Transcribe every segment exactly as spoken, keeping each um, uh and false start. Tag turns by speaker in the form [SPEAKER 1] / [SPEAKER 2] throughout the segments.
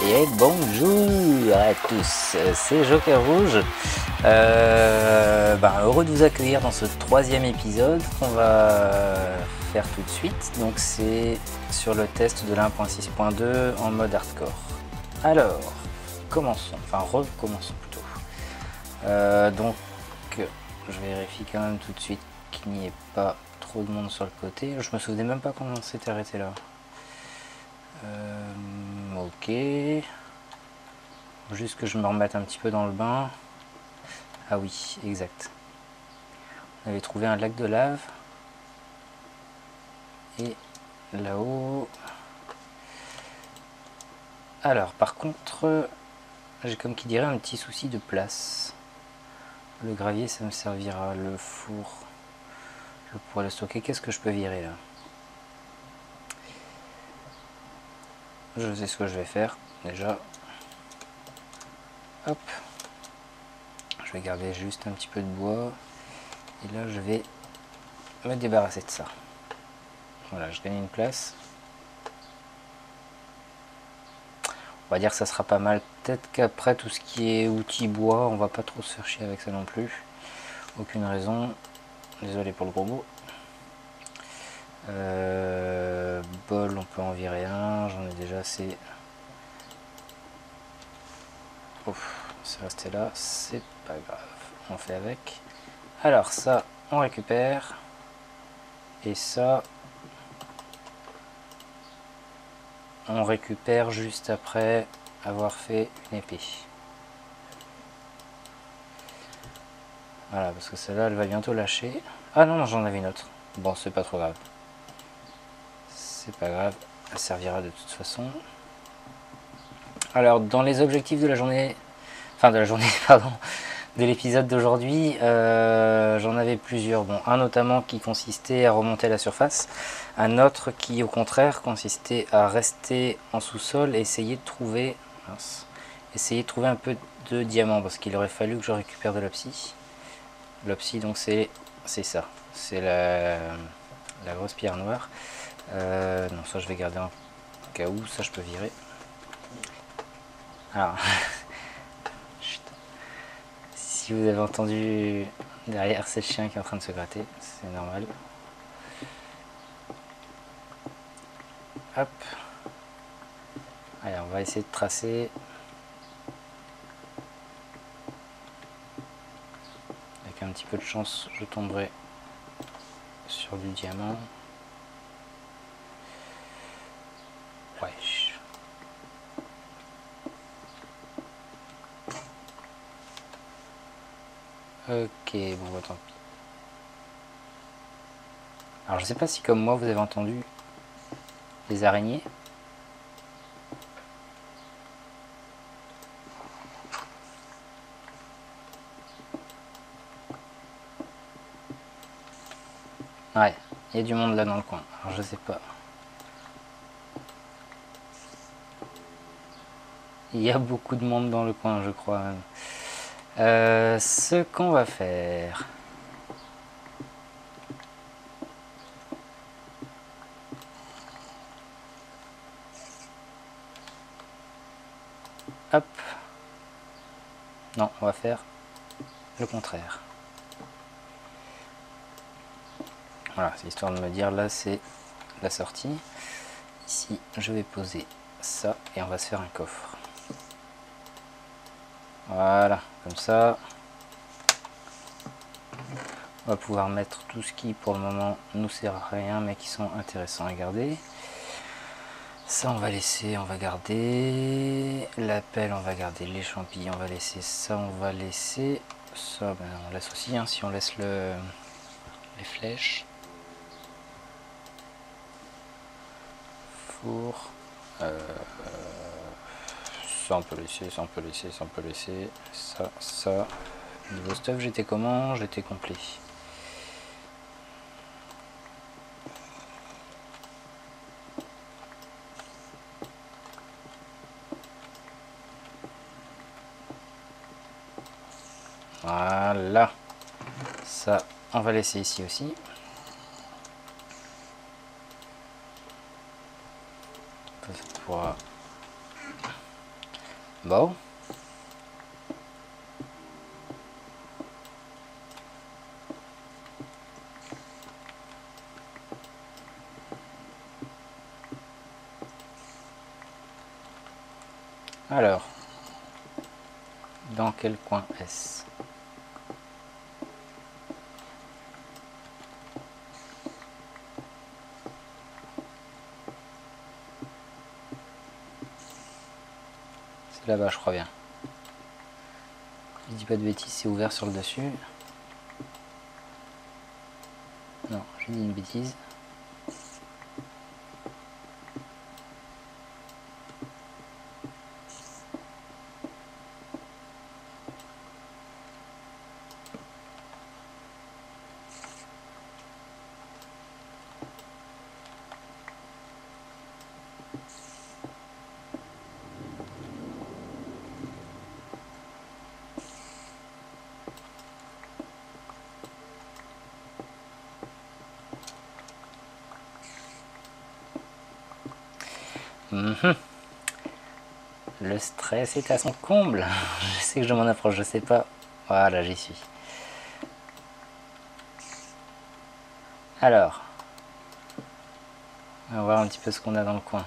[SPEAKER 1] Et bonjour à tous, c'est Joker Rouge. Euh, bah, heureux de vous accueillir dans ce troisième épisode qu'on va faire tout de suite. Donc c'est sur le test de l'un point six point deux en mode hardcore. Alors, commençons, enfin recommençons plutôt. Euh, donc je vérifie quand même tout de suite qu'il n'y ait pas trop de monde sur le côté. Je me souvenais même pas comment on s'était arrêté là. Euh, ok. Juste que je me remette un petit peu dans le bain. Ah oui, exact. On avait trouvé un lac de lave. Et là-haut... Alors, par contre, j'ai comme qui dirait un petit souci de place. Le gravier, ça me servira. Le four, je pourrais le stocker. Qu'est-ce que je peux virer là? Je sais ce que je vais faire déjà. Hop. Je vais garder juste un petit peu de bois. Et là, je vais me débarrasser de ça. Voilà, je gagne une place. On va dire que ça sera pas mal. Peut-être qu'après, tout ce qui est outils bois, on va pas trop se faire chier avec ça non plus. Aucune raison. Désolé pour le gros mot. Euh, bol, on peut en virer un. J'en ai déjà assez. Ouf, c'est resté là. C'est pas grave. On fait avec. Alors ça, on récupère. Et ça, on récupère juste après avoir fait une épée. Voilà, parce que celle-là, elle va bientôt lâcher. Ah non, non, j'en avais une autre. Bon, c'est pas trop grave. C'est pas grave, elle servira de toute façon. Alors, dans les objectifs de la journée... Enfin, de la journée, pardon. De l'épisode d'aujourd'hui, euh, j'en avais plusieurs. Bon, un notamment qui consistait à remonter à la surface. Un autre qui, au contraire, consistait à rester en sous-sol et essayer de trouver... Mince, essayer de trouver un peu de diamants, parce qu'il aurait fallu que je récupère de l'opsie. L'opsie, donc c'est ça, c'est la, la grosse pierre noire. Euh, non, ça je vais garder en cas où, ça je peux virer. Alors, si vous avez entendu derrière, c'est le chien qui est en train de se gratter, c'est normal. Hop. Allez, on va essayer de tracer. Avec un petit peu de chance, je tomberai sur du diamant. Ouais. Ok, bon, bah, tant pis. Alors, je sais pas si comme moi, vous avez entendu les araignées. Ouais, il y a du monde là dans le coin. Alors, je sais pas. Il y a beaucoup de monde dans le coin, je crois. Euh, ce qu'on va faire... Hop. Non, on va faire le contraire. Voilà, c'est histoire de me dire, là c'est la sortie. Ici, je vais poser ça et on va se faire un coffre. Voilà, comme ça. On va pouvoir mettre tout ce qui pour le moment nous sert à rien mais qui sont intéressants à garder. Ça on va laisser, on va garder la pelle, on va garder les champignons, on va laisser ça, on va laisser ça, ben on laisse aussi hein, si on laisse le, les flèches. Four, euh, ça on peut laisser, ça on peut laisser, ça on peut laisser, ça, ça. Niveau stuff j'étais comment? J'étais complet. Voilà, ça on va laisser ici aussi. Ça pourra Bon. Alors, dans quel coin est-ce? C'est là-bas, je crois bien. Je dis pas de bêtises, c'est ouvert sur le dessus. Non, j'ai dit une bêtise. Mmh. Le stress est à son comble. Je sais que je m'en approche, je sais pas. Voilà, j'y suis. Alors, on va voir un petit peu ce qu'on a dans le coin.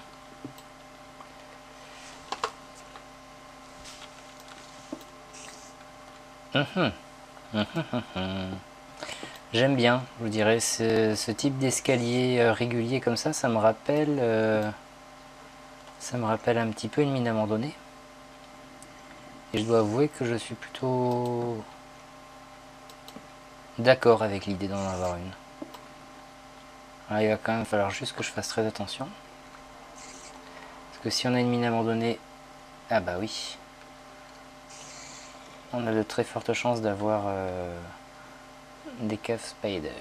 [SPEAKER 1] Mmh. Mmh. Mmh. J'aime bien, je vous dirais, ce, ce type d'escalier euh, régulier comme ça, ça me rappelle... Euh, ça me rappelle un petit peu une mine abandonnée. Et je dois avouer que je suis plutôt d'accord avec l'idée d'en avoir une. Alors, il va quand même falloir juste que je fasse très attention. Parce que si on a une mine abandonnée... Ah bah oui. On a de très fortes chances d'avoir euh, des caves spider.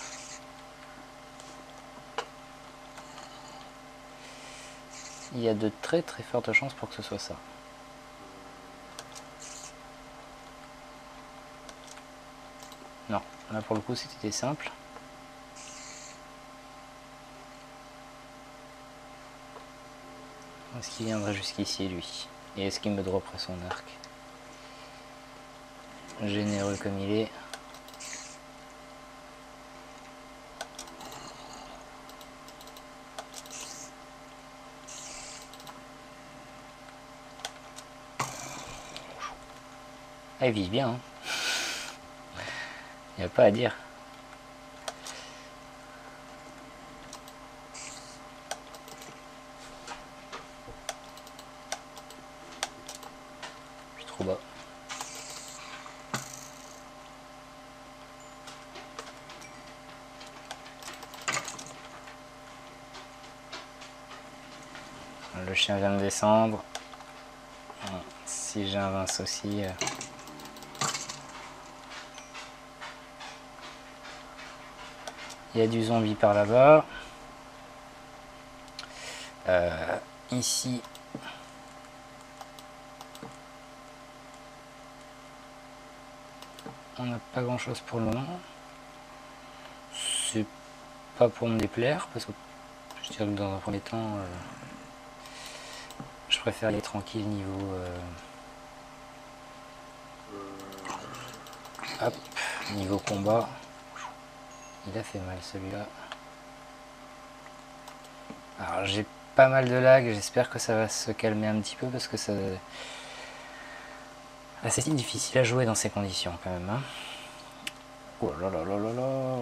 [SPEAKER 1] Il y a de très très fortes chances pour que ce soit ça. Non, là pour le coup c'était simple. Est-ce qu'il viendrait jusqu'ici lui? Et est-ce qu'il me dropperait son arc? Généreux comme il est. Ah, il vise bien, hein. Il n'y a pas à dire. Je suis trop bas. Le chien vient de descendre. Si j'avance aussi... Euh... Il y a du zombie par là-bas. Euh, ici... On n'a pas grand chose pour le moment. C'est pas pour me déplaire, parce que je dirais que dans un premier temps, euh, je préfère y aller tranquille niveau... Euh, hop, niveau combat. Il a fait mal celui-là. Alors j'ai pas mal de lag, j'espère que ça va se calmer un petit peu parce que ça... Ah, c'est difficile à jouer dans ces conditions quand même. Hein. Oh là là là là là.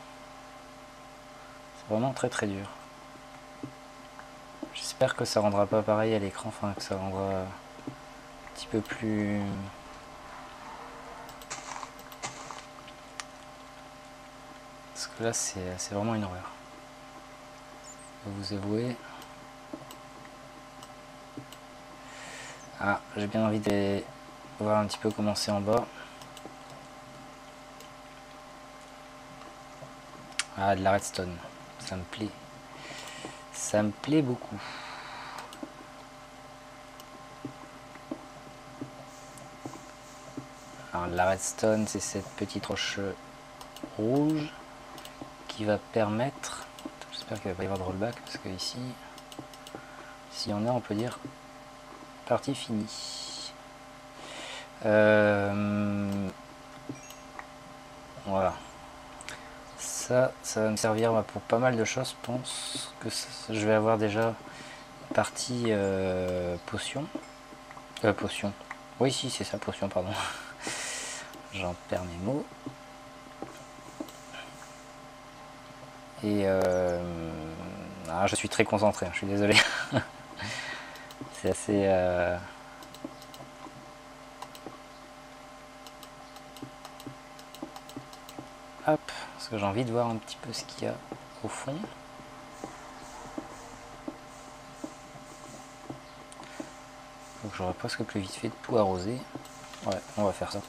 [SPEAKER 1] C'est vraiment très très dur. J'espère que ça rendra pas pareil à l'écran, enfin que ça rendra un petit peu plus... Parce que là c'est vraiment une horreur. Je vais vous avouer. Ah, j'ai bien envie de voir un petit peu comment c'est en bas. Ah, de la redstone, ça me plaît. Ça me plaît beaucoup. Alors la redstone, c'est cette petite roche rouge qui va permettre... J'espère qu'il ne va pas y avoir de rollback parce que ici, s'il y en a, on peut dire partie finie. Euh, voilà. Ça, ça va me servir pour pas mal de choses. Je pense que ça, je vais avoir déjà une partie euh, potion. Euh, potion. Oui, si, c'est ça, potion, pardon. J'en perds mes mots. Et euh, ah, je suis très concentré, hein, je suis désolé. C'est assez... Euh... Hop, parce que j'ai envie de voir un petit peu ce qu'il y a au fond. Donc j'aurais presque plus vite fait de tout arroser. Ouais, on va faire ça.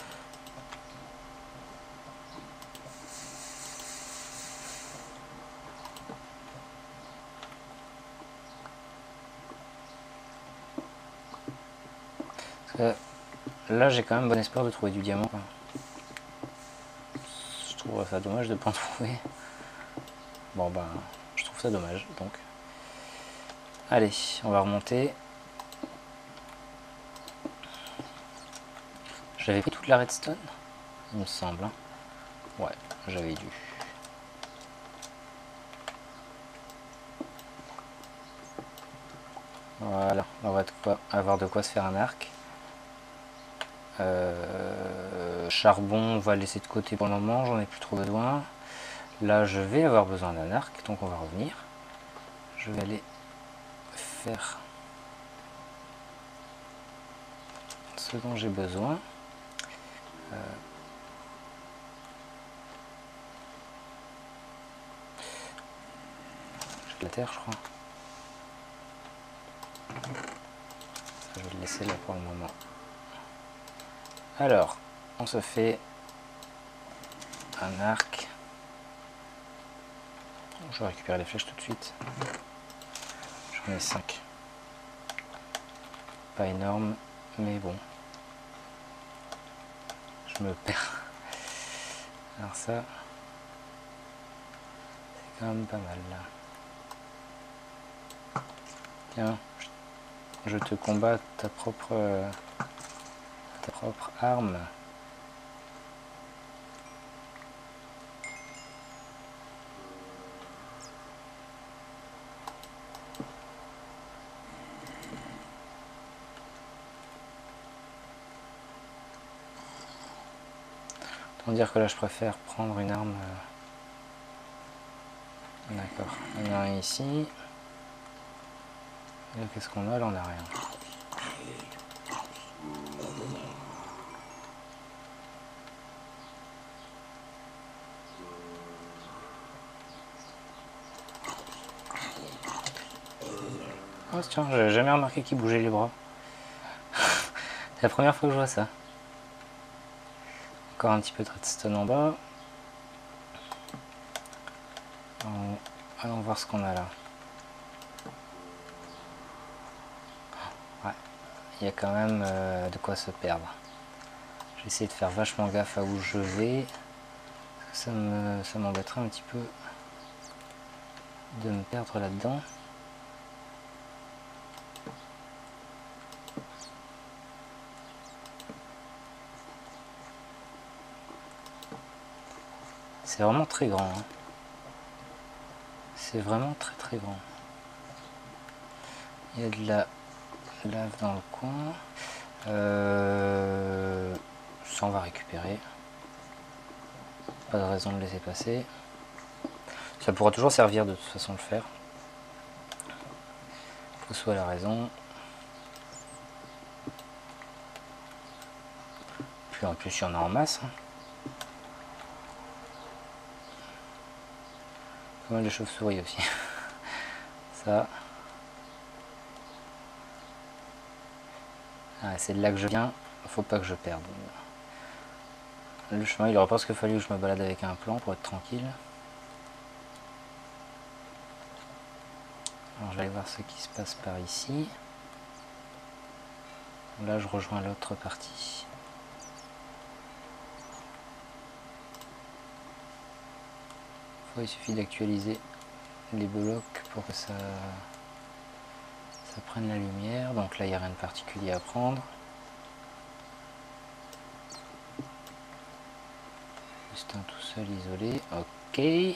[SPEAKER 1] Parce que là j'ai quand même bon espoir de trouver du diamant. Je trouve ça dommage de ne pas en trouver. Bon ben, je trouve ça dommage donc. Allez, on va remonter. J'avais pris toute la redstone, il me semble. Hein. Ouais, j'avais dû. Voilà, on va de quoi, avoir de quoi se faire un arc. Euh, charbon, on va laisser de côté pour le moment, j'en ai plus trop besoin. Là, je vais avoir besoin d'un arc, donc on va revenir. Je vais aller faire ce dont j'ai besoin. Euh, j'ai de la terre, je crois. Je vais le laisser là pour le moment. Alors, on se fait un arc. Je vais récupérer les flèches tout de suite. J'en ai cinq. Pas énorme, mais bon. Je me perds. Alors ça, c'est quand même pas mal là. Tiens, je te combats ta propre, ta propre arme. Autant dire que là je préfère prendre une arme. D'accord, il y en a un ici. Qu'est-ce qu'on a là? On n'a rien. Oh tiens, j'avais jamais remarqué qu'il bougeait les bras. C'est la première fois que je vois ça. Encore un petit peu de redstone en bas. Allons, allons voir ce qu'on a là. Ouais, il y a quand même euh, de quoi se perdre. Je vais essayer de faire vachement gaffe à où je vais. Parce que ça me, ça m'embêterait un petit peu de me perdre là-dedans. C'est vraiment très grand. Hein. C'est vraiment très très grand. Il y a de la lave dans le coin. Euh, ça on va récupérer. Pas de raison de laisser passer. Ça pourra toujours servir de toute façon de le faire. Que soit la raison. Puis en plus il y en a en masse. Hein. Pas mal de chauves-souris aussi. Ça. Ah, c'est de là que je viens. Faut pas que je perde. Le chemin, il aurait presque fallu que je me balade avec un plan pour être tranquille. Alors je vais aller voir ce qui se passe par ici. Là je rejoins l'autre partie. Il suffit d'actualiser les blocs pour que ça, ça prenne la lumière. Donc là, il n'y a rien de particulier à prendre. Juste un tout seul isolé. Ok.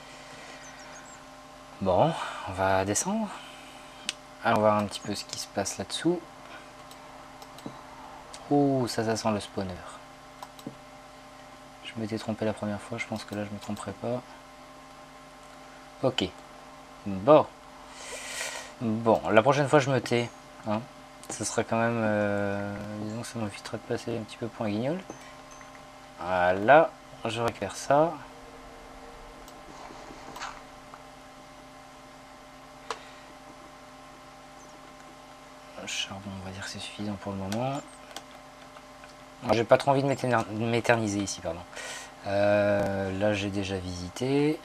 [SPEAKER 1] Bon, on va descendre. Allons voir un petit peu ce qui se passe là-dessous. Oh, ça, ça sent le spawner. Je m'étais trompé la première fois, je pense que là je me tromperai pas. Ok. Bon. Bon, la prochaine fois je me tais. Hein. Ce sera quand même... Euh, disons que ça m'évitera de passer un petit peu point guignol. Voilà. Je récupère ça. Le charbon, on va dire que c'est suffisant pour le moment. J'ai pas trop envie de m'éterniser ici, pardon. Euh, là j'ai déjà visité.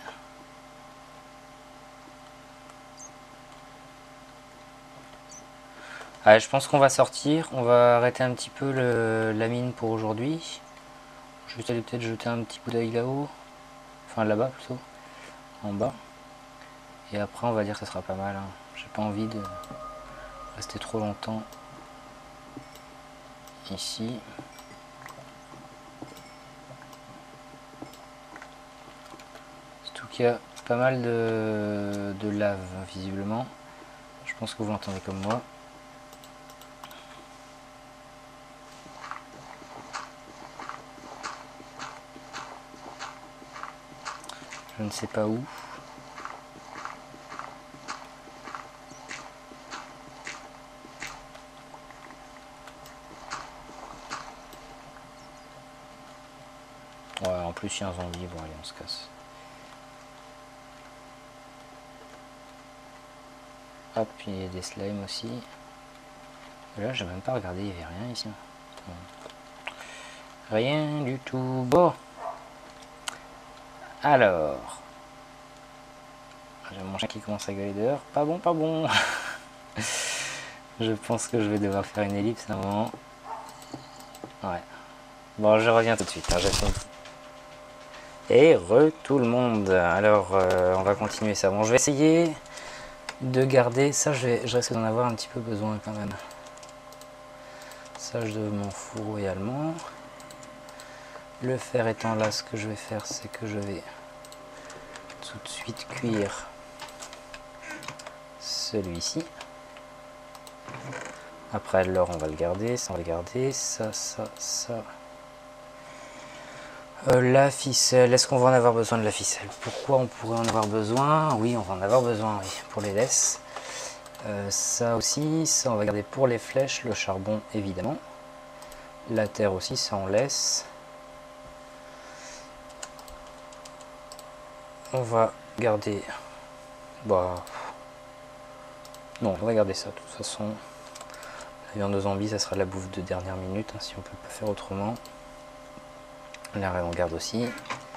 [SPEAKER 1] Allez, je pense qu'on va sortir. On va arrêter un petit peu le, la mine pour aujourd'hui. Je vais aller peut-être jeter un petit coup d'œil là-haut. Enfin là-bas plutôt. En bas. Et après on va dire que ça sera pas mal. Hein. J'ai pas envie de rester trop longtemps ici. Surtout qu'il y a pas mal de, de lave visiblement. Je pense que vous l'entendez comme moi. Je ne sais pas où. Ouais, en plus il y a un zombie. Bon allez, on se casse. Hop, il y a des slimes aussi. Et là, j'ai même pas regardé, il n'y avait rien ici. Rien du tout. Bon. Alors. J'ai mon chien qui commence à gueuler dehors. Pas bon, pas bon. Je pense que je vais devoir faire une ellipse à un moment. Ouais. Bon, je reviens tout de suite. Hein, et re tout le monde. Alors, euh, on va continuer ça. Bon, je vais essayer de garder ça. Je, vais, je risque d'en avoir un petit peu besoin quand même. Ça, je m'en fous royalement. Le fer étant là, ce que je vais faire, c'est que je vais tout de suite cuire celui-ci. Après l'or, on va le garder, ça on va le garder, ça, ça, ça. Euh, la ficelle, est-ce qu'on va en avoir besoin de la ficelle? Pourquoi on pourrait en avoir besoin? Oui, on va en avoir besoin, oui, pour les laisses. Euh, ça aussi, ça on va garder pour les flèches, le charbon évidemment. La terre aussi, ça on laisse. On va garder... Bah... Non, on va garder ça, de toute façon. La viande de zombie, ça sera la bouffe de dernière minute, hein, si on peut pas faire autrement. Là, on garde aussi.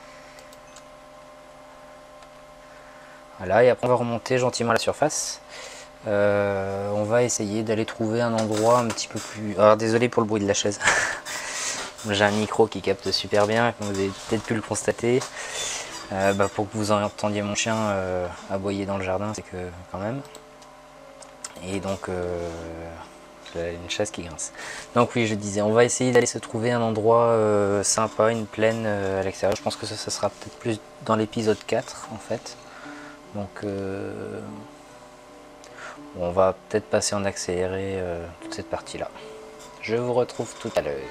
[SPEAKER 1] Voilà, et après on va remonter gentiment à la surface. Euh, on va essayer d'aller trouver un endroit un petit peu plus... Alors désolé pour le bruit de la chaise. J'ai un micro qui capte super bien, comme vous avez peut-être pu le constater. Euh, bah, pour que vous entendiez mon chien euh, aboyer dans le jardin, c'est que quand même. Et donc... Euh, une chaise qui grince. Donc oui, je disais, on va essayer d'aller se trouver un endroit euh, sympa, une plaine euh, à l'extérieur. Je pense que ça, ça sera peut-être plus dans l'épisode quatre en fait. Donc euh, on va peut-être passer en accéléré euh, toute cette partie là. Je vous retrouve tout à l'heure.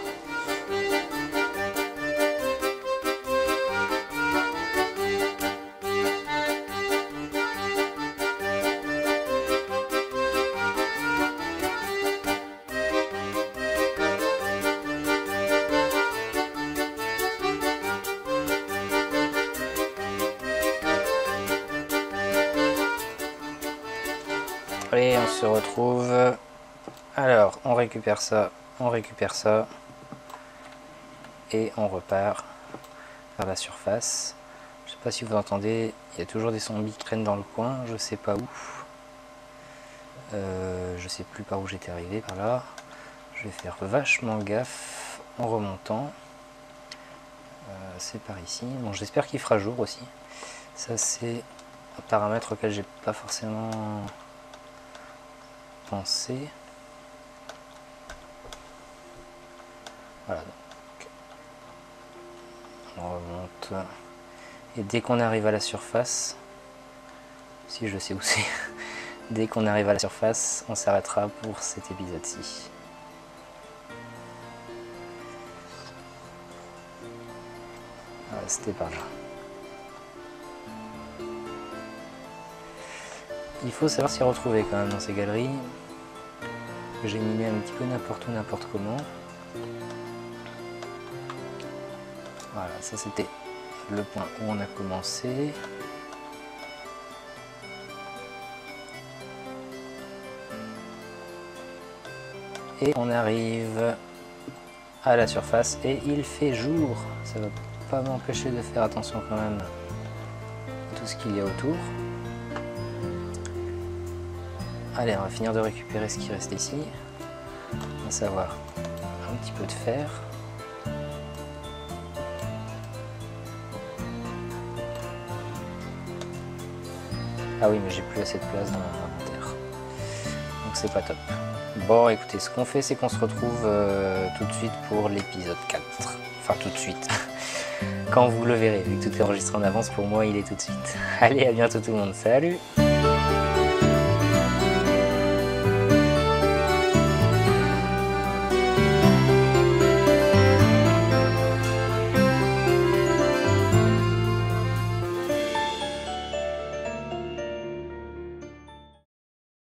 [SPEAKER 1] Allez, on se retrouve. Alors, on récupère ça, on récupère ça. Et on repart vers la surface. Je sais pas si vous entendez, il y a toujours des zombies qui traînent dans le coin, je sais pas où. Euh, je sais plus par où j'étais arrivé, par là. Je vais faire vachement gaffe en remontant. Euh, c'est par ici. Bon, j'espère qu'il fera jour aussi. Ça, c'est un paramètre auquel j'ai pas forcément penser. Voilà, donc on remonte. Et dès qu'on arrive à la surface, si je sais où c'est, dès qu'on arrive à la surface, on s'arrêtera pour cet épisode-ci. Voilà, c'était par là. Il faut savoir s'y retrouver quand même dans ces galeries. J'ai mimé un petit peu n'importe où, n'importe comment. Voilà, ça c'était le point où on a commencé. Et on arrive à la surface et il fait jour. Ça va pas m'empêcher de faire attention quand même à tout ce qu'il y a autour. Allez, on va finir de récupérer ce qui reste ici, à savoir un petit peu de fer. Ah oui, mais j'ai plus assez de place dans mon inventaire, donc c'est pas top. Bon, écoutez, ce qu'on fait, c'est qu'on se retrouve euh, tout de suite pour l'épisode quatre. Enfin, tout de suite. Quand vous le verrez, vu que tout est enregistré en avance, pour moi, il est tout de suite. Allez, à bientôt tout le monde. Salut!